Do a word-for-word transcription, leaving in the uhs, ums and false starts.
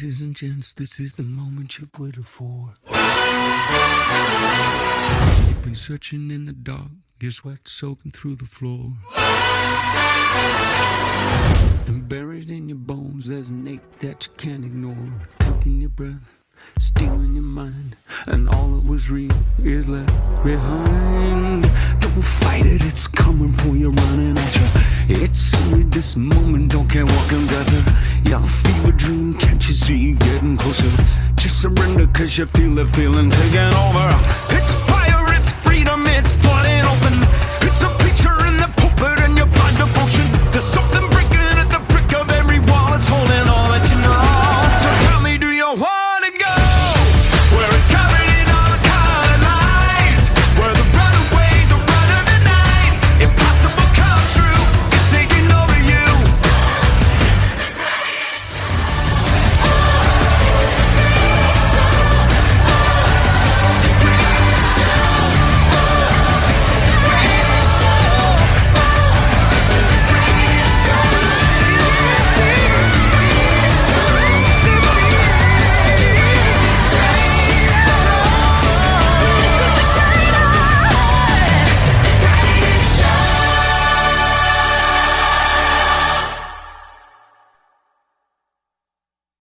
Ladies and gents, this is the moment you've waited for. You've been searching in the dark, your sweat soaking through the floor. And buried in your bones, there's an ache that you can't ignore. Taking your breath, stealing your mind, and all that was real is left behind. Don't fight it, it's coming for you, running at you. It's only this moment, don't care what can gather. Your fever dream, can't you see, getting closer. Just surrender, cause you feel the feeling taking over. It's fire, it's freedom, it's